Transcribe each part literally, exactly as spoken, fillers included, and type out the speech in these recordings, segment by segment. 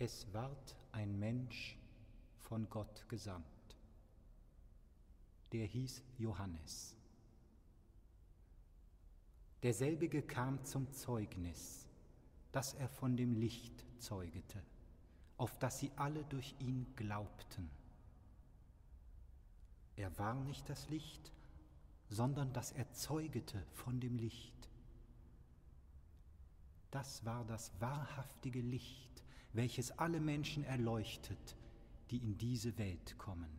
Es ward ein Mensch von Gott gesandt. Der hieß Johannes. Derselbige kam zum Zeugnis, dass er von dem Licht zeugete, auf das sie alle durch ihn glaubten. Er war nicht das Licht, sondern dass er zeugete von dem Licht. Das war das wahrhaftige Licht, welches alle Menschen erleuchtet, die in diese Welt kommen.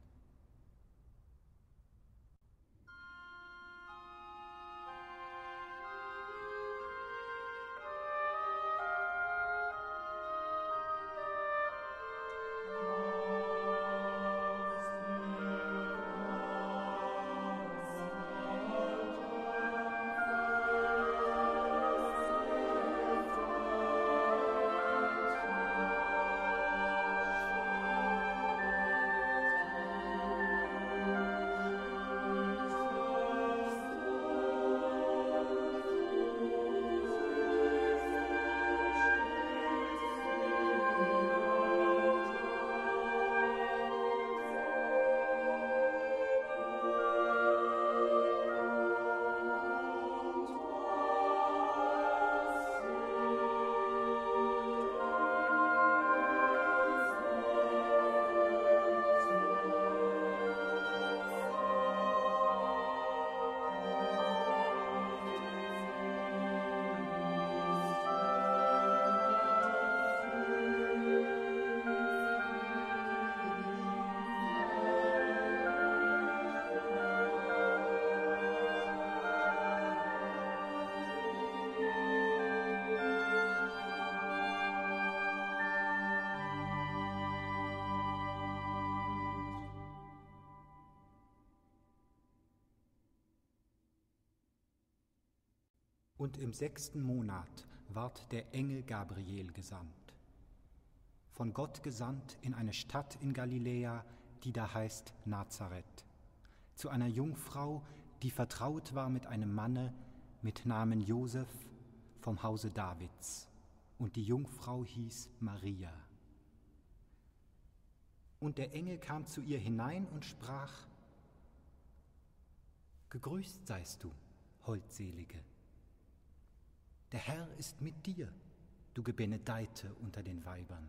Und im sechsten Monat ward der Engel Gabriel gesandt, von Gott gesandt in eine Stadt in Galiläa, die da heißt Nazareth, zu einer Jungfrau, die vertraut war mit einem Manne mit Namen Josef vom Hause Davids, und die Jungfrau hieß Maria. Und der Engel kam zu ihr hinein und sprach: Gegrüßt seist du, Holdselige. Der Herr ist mit dir, du Gebenedeite unter den Weibern.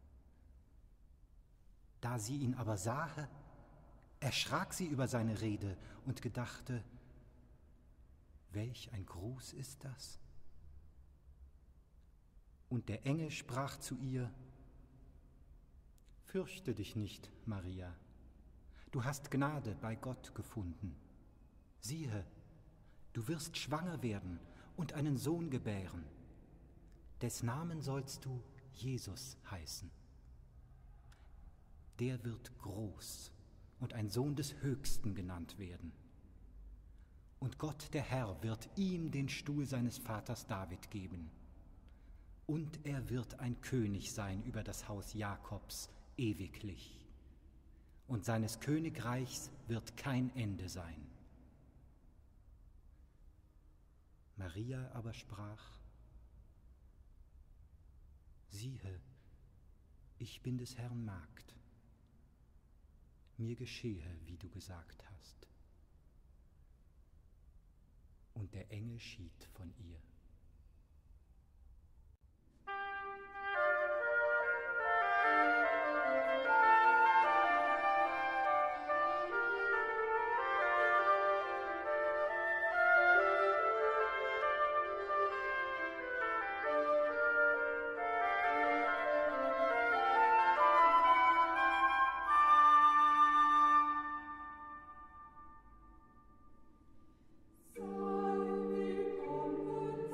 Da sie ihn aber sahe, erschrak sie über seine Rede und gedachte: Welch ein Gruß ist das? Und der Engel sprach zu ihr: Fürchte dich nicht, Maria, du hast Gnade bei Gott gefunden. Siehe, du wirst schwanger werden und einen Sohn gebären. Des Namen sollst du Jesus heißen. Der wird groß und ein Sohn des Höchsten genannt werden. Und Gott, der Herr, wird ihm den Stuhl seines Vaters David geben. Und er wird ein König sein über das Haus Jakobs ewiglich. Und seines Königreichs wird kein Ende sein. Maria aber sprach: Siehe, ich bin des Herrn Magd. Mir geschehe, wie du gesagt hast. Und der Engel schied von ihr. Sei willkommen.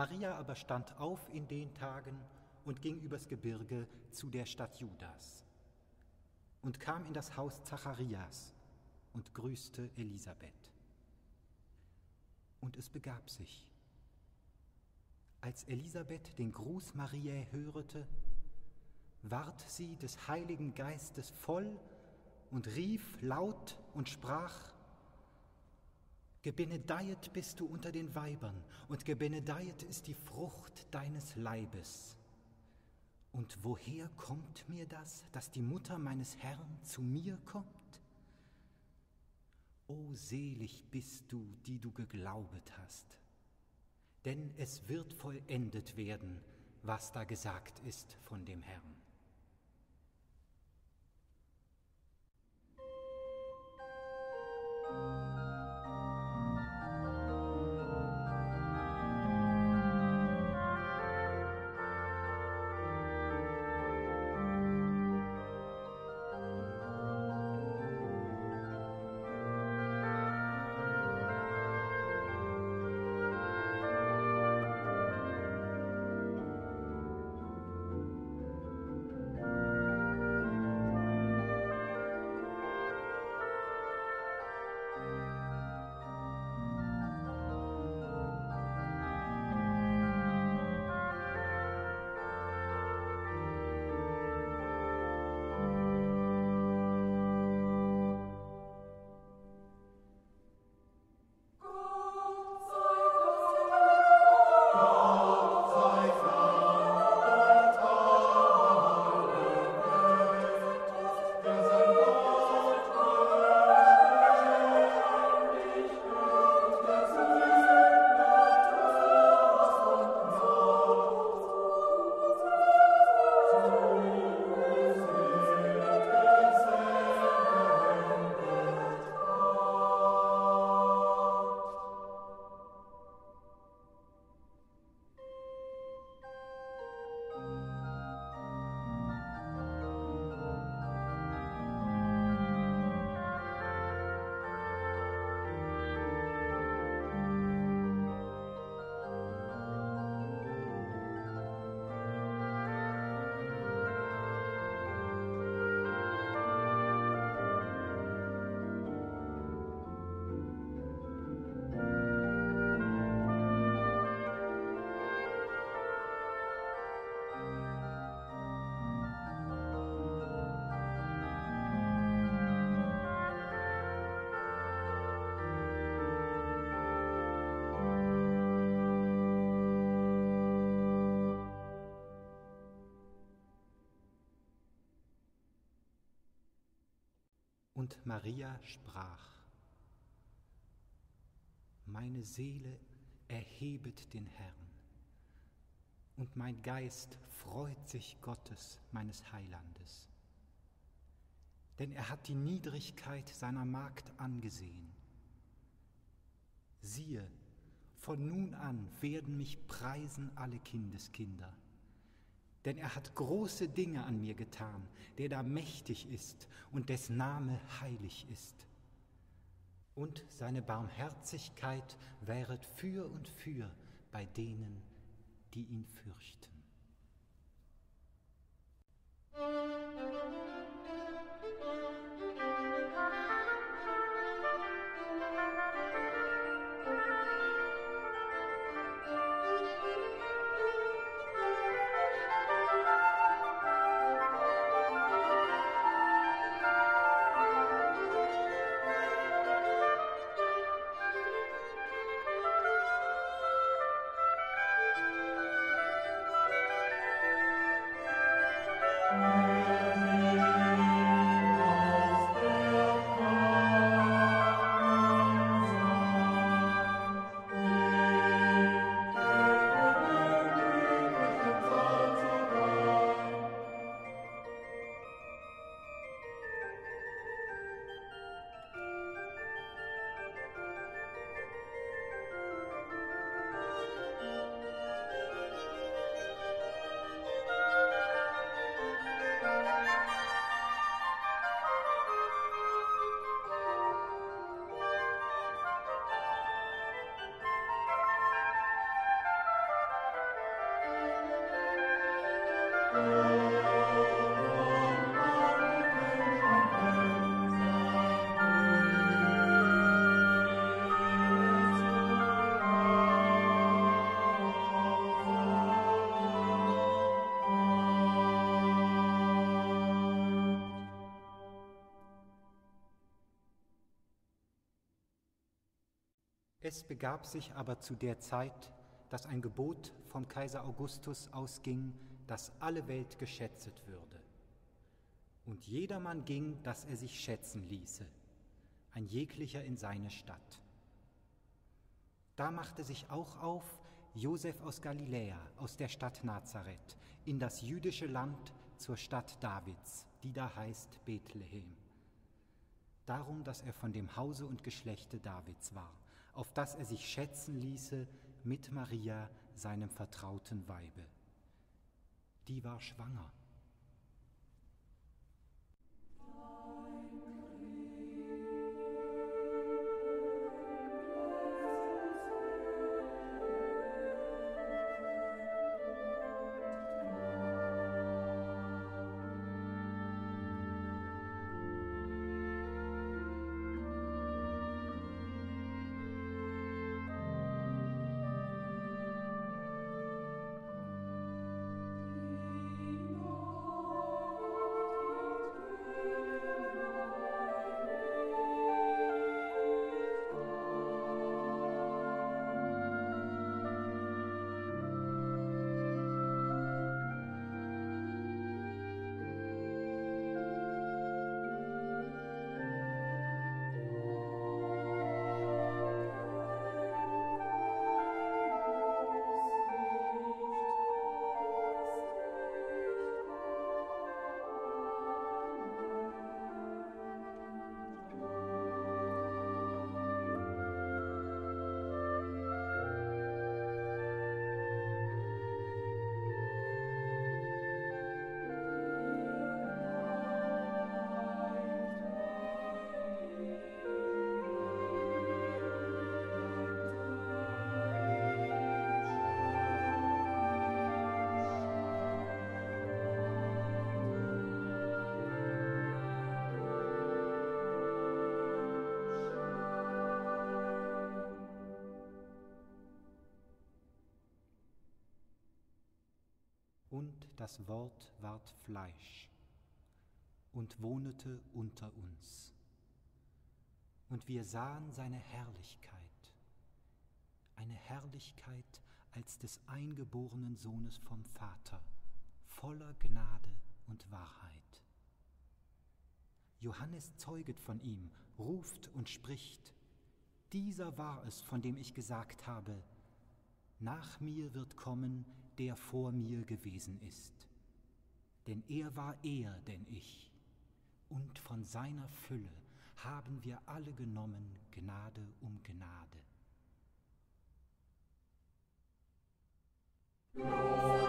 Maria aber stand auf in den Tagen und ging übers Gebirge zu der Stadt Judas und kam in das Haus Zacharias und grüßte Elisabeth. Und es begab sich, als Elisabeth den Gruß Mariä hörete, ward sie des Heiligen Geistes voll und rief laut und sprach: Gebenedeit bist du unter den Weibern, und gebenedeit ist die Frucht deines Leibes. Und woher kommt mir das, dass die Mutter meines Herrn zu mir kommt? O selig bist du, die du geglaubet hast, denn es wird vollendet werden, was da gesagt ist von dem Herrn. Und Maria sprach: Meine Seele erhebet den Herrn, und mein Geist freut sich Gottes, meines Heilandes. Denn er hat die Niedrigkeit seiner Magd angesehen. Siehe, von nun an werden mich preisen alle Kindeskinder. Denn er hat große Dinge an mir getan, der da mächtig ist und dessen Name heilig ist. Und seine Barmherzigkeit wäret für und für bei denen, die ihn fürchten. Es begab sich aber zu der Zeit, dass ein Gebot vom Kaiser Augustus ausging, dass alle Welt geschätzet würde. Und jedermann ging, dass er sich schätzen ließe, ein jeglicher in seine Stadt. Da machte sich auch auf Josef aus Galiläa, aus der Stadt Nazareth, in das jüdische Land zur Stadt Davids, die da heißt Bethlehem. Darum, dass er von dem Hause und Geschlechte Davids war, auf das er sich schätzen ließe mit Maria, seinem vertrauten Weibe. Die war schwanger. Und das Wort ward Fleisch und wohnete unter uns. Und wir sahen seine Herrlichkeit, eine Herrlichkeit als des eingeborenen Sohnes vom Vater, voller Gnade und Wahrheit. Johannes zeuget von ihm, ruft und spricht: Dieser war es, von dem ich gesagt habe, nach mir wird kommen, der vor mir gewesen ist. Denn er war eher denn ich, und von seiner Fülle haben wir alle genommen, Gnade um Gnade.